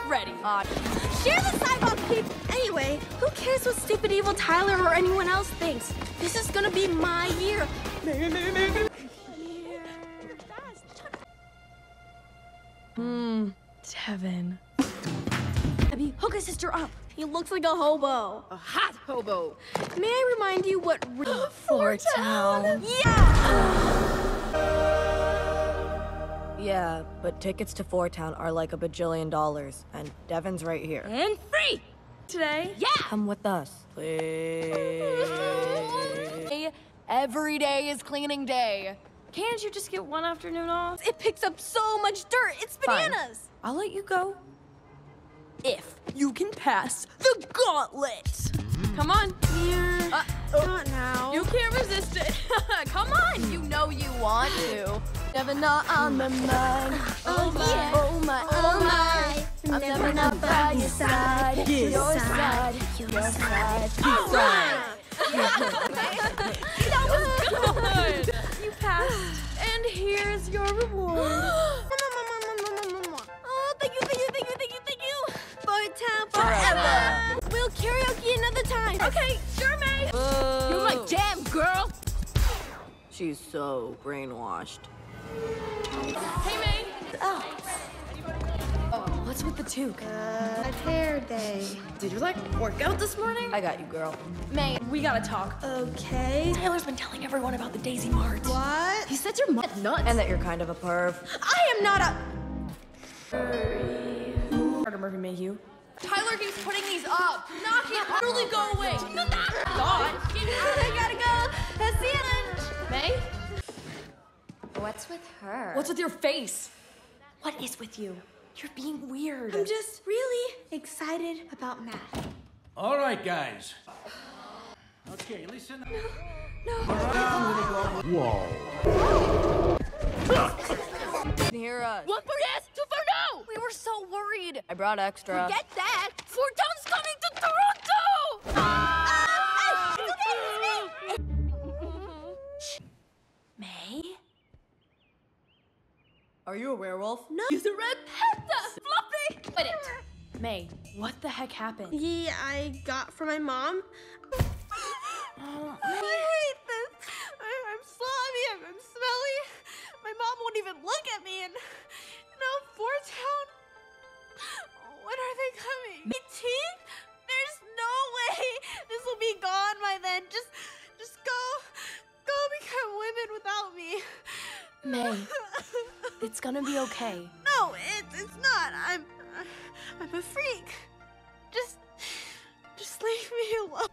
ready. Share the sidewalk, peeps! Anyway, who cares what stupid evil Tyler or anyone else thinks? This is gonna be my year. Devin. Abby, hook his sister up. He looks like a hobo. A hot hobo. May I remind you what Fort Town. Yeah, but tickets to Fort Town are like $1 bajillion, and Devin's right here. And free! Today? Yeah! Come with us, please. Every day is cleaning day. Can't you just get one afternoon off? It picks up so much dirt. It's Fine. bananas. I'll let you go. If you can pass the gauntlet. Come on. Not now. You can't resist it. Come on. You know you want to. Never not on my mind. Oh my, yeah. oh my, oh my. I'm never not by your side. Your side. Your side. All right. That was good. You passed. And here's your reward. Oh, thank you, thank you, thank you, thank you, thank you. Fort Town forever. We'll karaoke another time. Okay, sure, May. You're my damn girl. She's so brainwashed. Hey, May. Oh, what's with the toque? Hair day. Did you, work out this morning? I got you, girl. May, we gotta talk. Okay. Taylor's been telling everyone about the Daisy Mart. What? He said your mom's nuts. And that you're kind of a perv. I am not a... Carter Murphy Mayhew. Tyler keeps putting these up. Knock it. Literally go away. God. I gotta go. See you lunch. May? What's with her? What's with your face? What is with you? You're being weird. I'm just really excited about math. All right, guys. Okay, listen. Whoa. Can you hear us? One for yes, two for no. We were so worried. I brought extra. Get that. Fort Town's coming to Toronto. May? Are you a werewolf? No. Use a red panda. Fluffy. Quit it. May, what the heck happened? Yeah, I got from my mom. I hate this. I'm sloppy, I'm smelly. My mom won't even look at me, and Fort Town. When are they coming? 18th? There's no way this will be gone by then. Just go become women without me. May, it's gonna be okay. No, it's not. I'm a freak. Just leave me alone.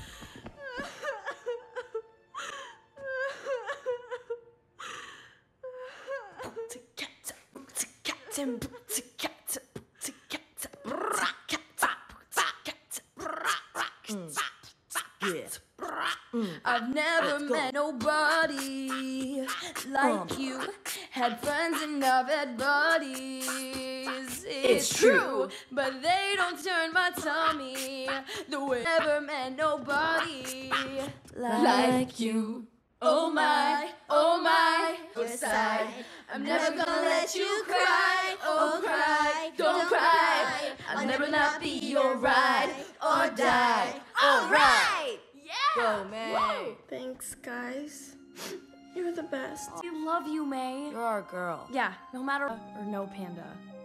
I've never met nobody like you. Had friends and I've had buddies. It's true, but they don't turn my tummy the way. Never met nobody like you. Oh my, your side. I'm never gonna let you cry. Oh, cry, don't cry. I'll never not be your ride or die. All right. Yeah! Go, May. Thanks, guys. You're the best. We love you, May. You're our girl. Yeah, no matter or no panda.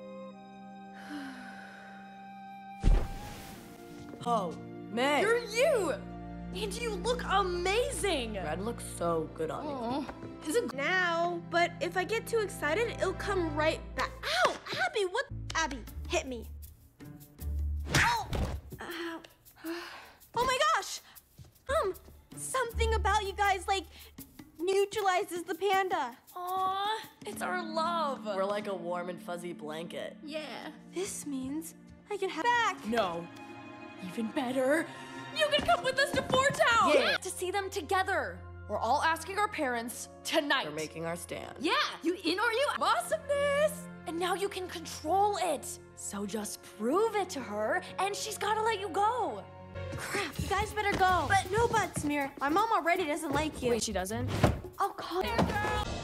Oh, May. You're you! And you look amazing! Red looks so good on you. Is it Now, but if I get too excited, it'll come right back. Ow! Abby, what? Abby, hit me. Oh! Ow. Oh my gosh! Something about you guys, neutralizes the panda. Aw, it's our love. We're like a warm and fuzzy blanket. Yeah. This means I can have back. No. Even better. You can come with us to Fort Town! Yeah. To see them together. We're all asking our parents tonight. We're making our stand. Yeah, you in or you? Awesomeness! And now you can control it. So just prove it to her, and she's gotta let you go. Crap, you guys better go. But no buts, Mir. My mom already doesn't like you. Wait, she doesn't? I'll call her.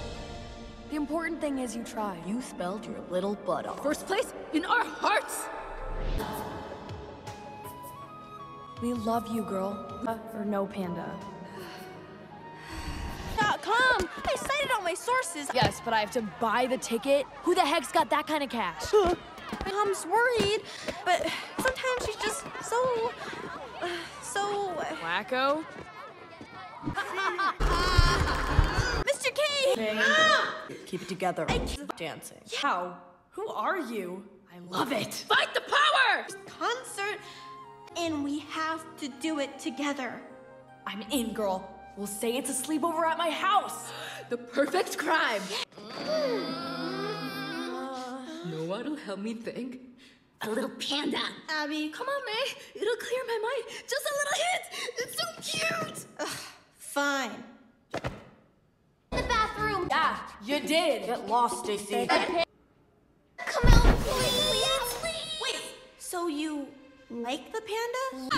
The important thing is you tried. You spelled your little butt off. First place in our hearts. We love you, girl. Or no panda. .com. I cited all my sources. Yes, but I have to buy the ticket? Who the heck's got that kind of cash? Mom's worried, but sometimes she's just so Wacko? Mr. K! Keep it together. Dancing. How? Who are you? I love it. Fight the power! Concert, and we have to do it together. I'm in, girl. We'll say it's a sleepover at my house. The perfect crime. Know what'll help me think? A little panda. Abby, Come on, May. It'll clear my mind. Just a little hint. It's so cute. fine. The bathroom. Yeah, you did. Get lost, Stacy. Come out, please. Wait, so you like the panda?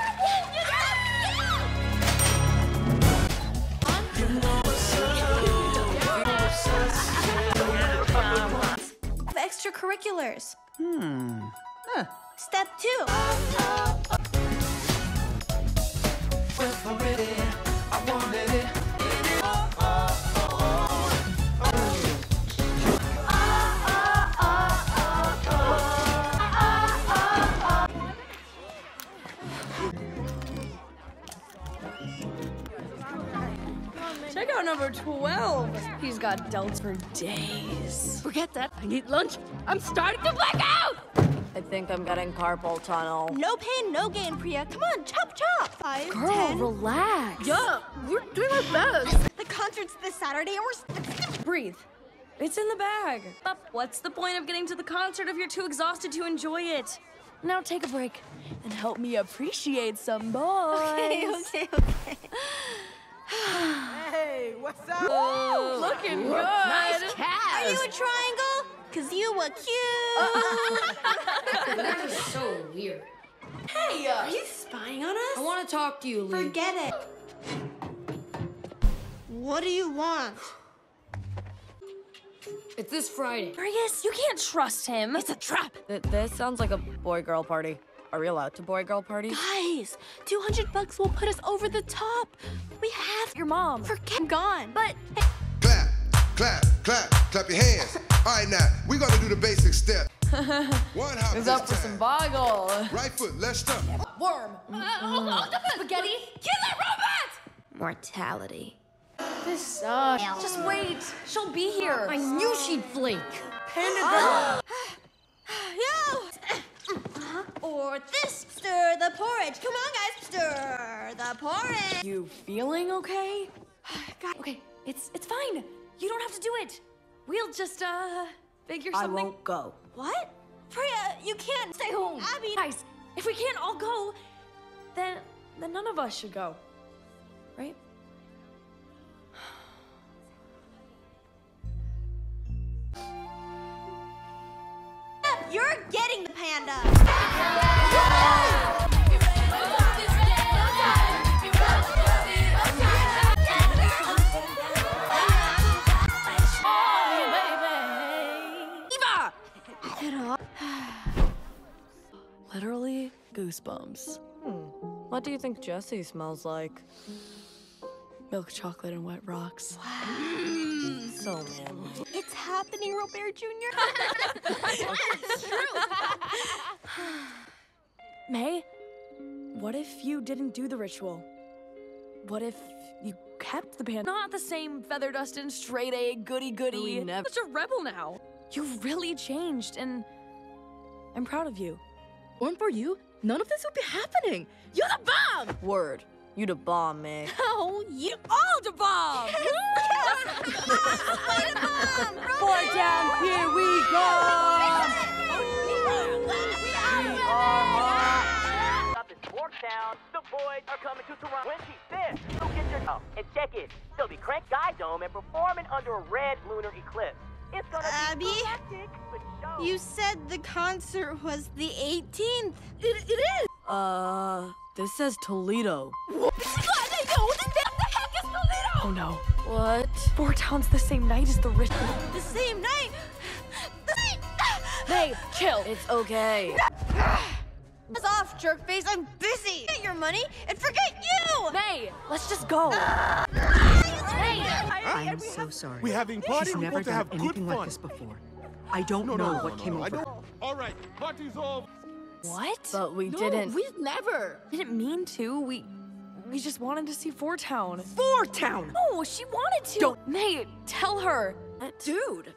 Of extracurriculars. Step 2. Check out number 12. He's got delts for days. Forget that. I need lunch. I'm starting to black out. I think I'm getting carpal tunnel. No pain, no gain, Priya. Come on, chop, chop. 5, Girl, 10. relax. Yeah, we're doing our best. The concert's this Saturday, and we're... Breathe. It's in the bag. What's the point of getting to the concert if you're too exhausted to enjoy it? Now take a break and help me appreciate some boys. Okay. Hey, what's up? Looking good. Nice cast. Are you a triangle? Cause you were cute. That is so weird. Hey, are you spying on us? I want to talk to you, Lee. Forget it. What do you want? It's this Friday. Marius, you can't trust him. It's a trap. This sounds like a boy-girl party. Are we allowed to boy-girl party? Guys, $200 will put us over the top. We have Your mom. forget gone. But Clap, clap, clap, clap your hands. All right, now, we're gonna do the basic step. One hop Who's this up for time. some boggle? Right foot, left stump. Worm. Spaghetti. Killer robot! Mortality. This sucks. Just wait. She'll be here. I knew she'd flake. Panda girl. yo! Or this, stir the porridge. Come on, guys, stir the porridge. You feeling okay? God, okay, it's fine. You don't have to do it. We'll just figure I something. won't go. What? Priya, you can't Stay home. Abby, Guys, if we can't all go, then none of us should go, right? you're getting the panda. Literally goosebumps. What do you think Jessie smells like? Milk chocolate and wet rocks. So manly. It's happening, Robert Jr. May, what if you didn't do the ritual? What if you kept the panda? Not the same feather dustin', straight A, goody goody. We never- Such a rebel now. You've really changed, and I'm proud of you. Weren't for you, none of this would be happening. You're the bomb. Word. You the bomb, May. Oh, you all the bomb! Boy down, here we go! Up in Town, the boys are coming to Toronto 25th. So get your and check it. They'll be Crank Sky Dome and performing under a red lunar eclipse. It's gonna Abby? be galactic, but show. You said the concert was the 18th. It is. This says Toledo. Oh no. What? 4 towns the same night as the ritual. The same night. May, chill. It's okay. It's off. jerk face. I'm busy. Get your money and forget you. May, let's just go. I'm so sorry. We're having party. She's never done anything like this before. I don't know what came over her. All right, party's over. What? But we didn't. We never. Didn't mean to. We just wanted to see Four Town. Four Town! No, she wanted to. Don't. May, tell her. Dude.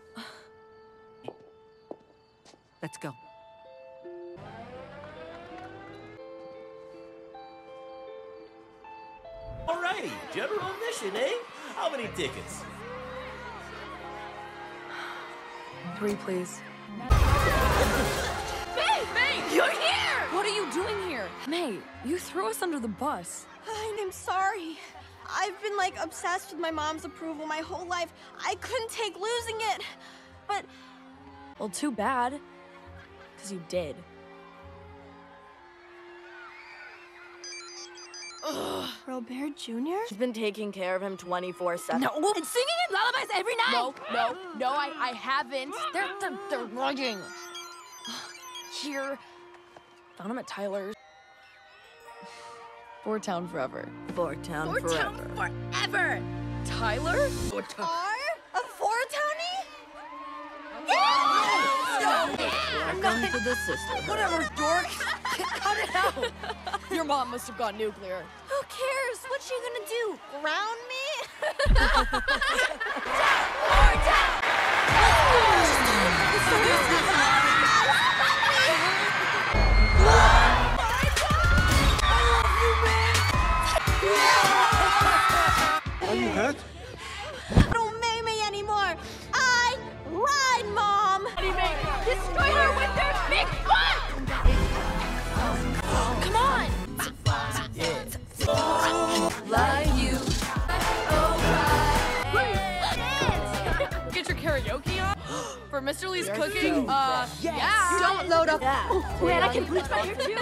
Let's go. Alrighty, general admission, eh? How many tickets? 3, please. May, you're here! What are you doing here? May, you threw us under the bus. I'm sorry. I've been like obsessed with my mom's approval my whole life. I couldn't take losing it. But Well, too bad. Because you did. Robert Jr.? She's been taking care of him 24/7. No, and singing him lullabies every night. No, I haven't. They're lying. Here. Found him at Tyler's. Four Town forever. Four Town forever. Tyler? A four-townie? Welcome to the sisterhood. Whatever, dork. Cut it out. Your mom must have gone nuclear. Who cares? What's she gonna do? Ground me? Are you hurt? Don't make me anymore. I lied, Mom. Destroy her with their big foot! Come on. Like you. Get your karaoke on? For Mr. Lee's cooking? Yeah. Don't load up. Man, I can bleach my hair too.